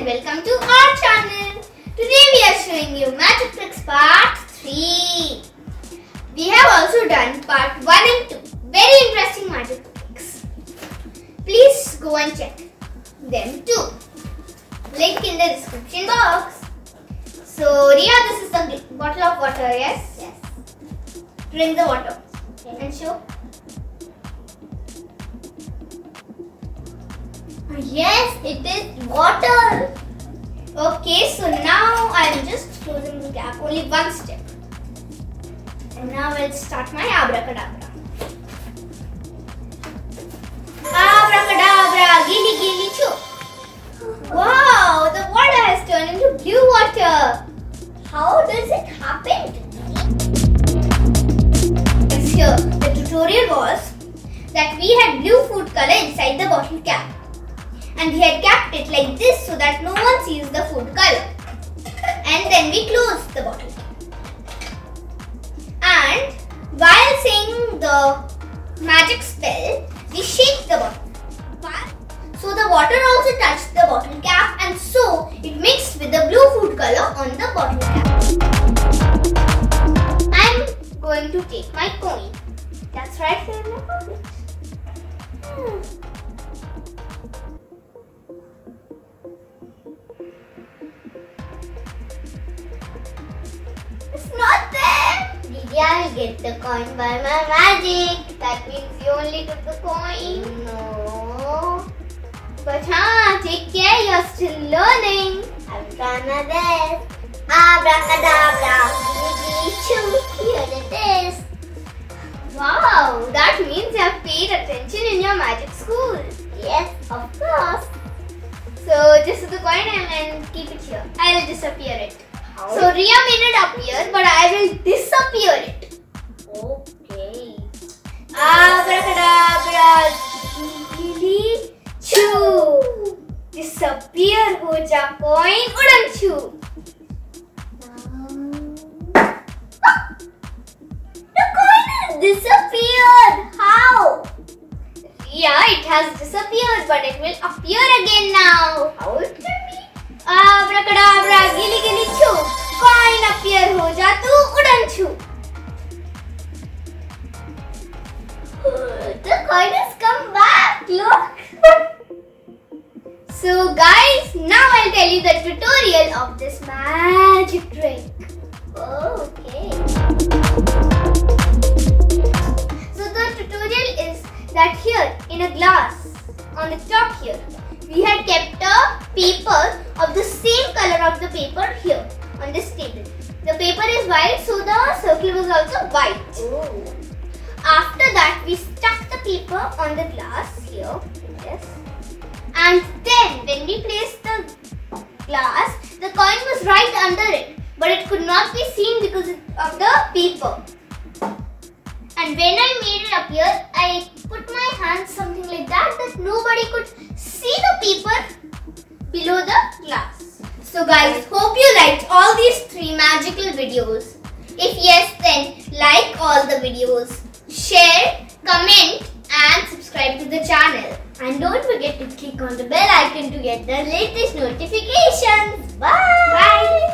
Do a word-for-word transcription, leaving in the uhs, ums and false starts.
welcome to our channel. Today we are showing you Magic Tricks Part three. We have also done Part one and two. Very interesting magic tricks. Please go and check them too. Link in the description box. So Ria, this is the bottle of water, yes? Yes. Drink the water. Okay. And show. Yes, it is water. Okay, so now I am just closing the gap. Only one step. And now I'll start my abracadabra. Abracadabra, gilly gilly choo. Wow, the water has turned into blue water. How does it happen? It's here. The tutorial was that we had blue food color inside the bottle cap. And we had capped it like this so that no one sees the food color. And then we closed the bottle cap. And while saying the magic spell, we shake the bottle. So the water also touched the bottle cap and so it mixed with the blue food color on the bottle cap. I'm going to take my coin. That's right here in my pocket. Hmm. It's not there. Divya will get the coin by my magic. That means you only took the coin. No. But huh, take care, you're still learning. I'm gonna this. Abracadabra. Choo. Here it is. Wow, that means you have paid attention in your magic school. Yes, of course. So just the coin and keep it here. I'll disappear it. How? So Ria made it appear, but I will disappear it. Okay. Abracadabra, gilly choo. Disappear ho ja coin udan choo. The coin has disappeared. How? Yeah, it has disappeared, but it will appear again now. How it can be? Abracadabra, gilly gilly choo. Coin appear ho ja tu udan choo. The coin has come back. Look. So guys, now I'll tell you the tutorial of this magic trick. Oh, okay. So the tutorial is that here in a glass, on the top here, we had kept a paper of the same color of the paper here on this table. The paper is white, so the circle was also white. Oh. After that, we stuck the paper on the glass here. Yes. And then when we placed the glass, the coin was right under it, but it could not be seen because of the paper. And when I made it appear, I put my hands something like that that nobody could see the paper below the glass. So guys, hope you liked all these three magical videos. If yes, then like all the videos, share, comment and subscribe to the channel. And don't forget to click on the bell icon to get the latest notifications. Bye! Bye!